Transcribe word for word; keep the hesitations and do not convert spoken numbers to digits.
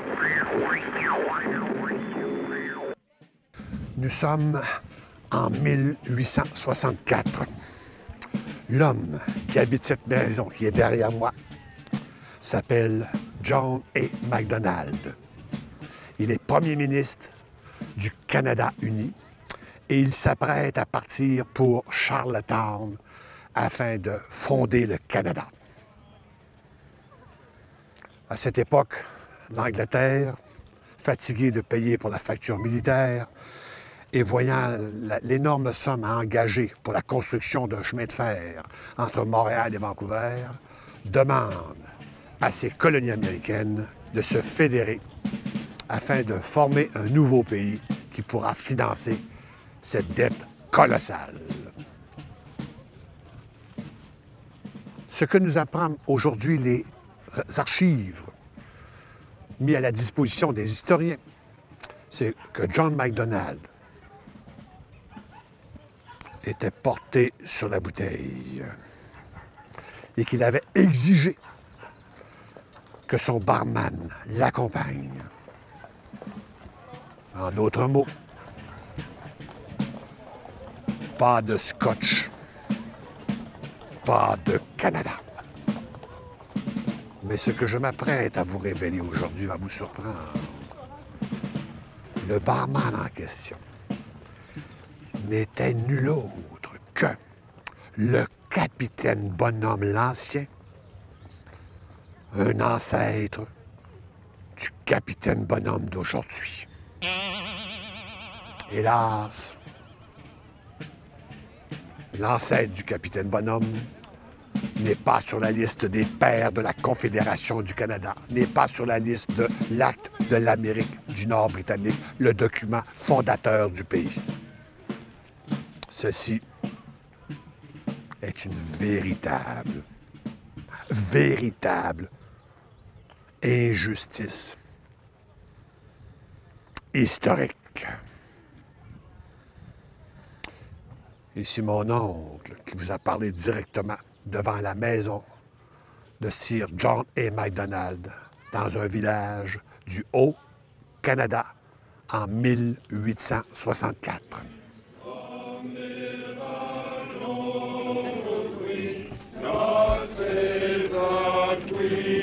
Nous sommes en mille huit cent soixante-quatre. L'homme qui habite cette maison qui est derrière moi s'appelle John A. Macdonald. Il est premier ministre du Canada uni et il s'apprête à partir pour Charlottetown afin de fonder le Canada. À cette époque, l'Angleterre, fatiguée de payer pour la facture militaire et voyant l'énorme somme à engager pour la construction d'un chemin de fer entre Montréal et Vancouver, demande à ses colonies américaines de se fédérer afin de former un nouveau pays qui pourra financer cette dette colossale. Ce que nous apprennent aujourd'hui les archives mis à la disposition des historiens, c'est que John Macdonald était porté sur la bouteille et qu'il avait exigé que son barman l'accompagne. En d'autres mots, pas de scotch, pas de Canada. Mais ce que je m'apprête à vous révéler aujourd'hui va vous surprendre. Le barman en question n'était nul autre que le capitaine Bonhomme l'Ancien, un ancêtre du capitaine Bonhomme d'aujourd'hui. Hélas, l'ancêtre du capitaine Bonhomme n'est pas sur la liste des pères de la Confédération du Canada, n'est pas sur la liste de l'Acte de l'Amérique du Nord britannique, le document fondateur du pays. Ceci est une véritable, véritable injustice historique. Ici mon oncle qui vous a parlé directement devant la maison de Sir John A. Macdonald dans un village du Haut-Canada en mille huit cent soixante-quatre. We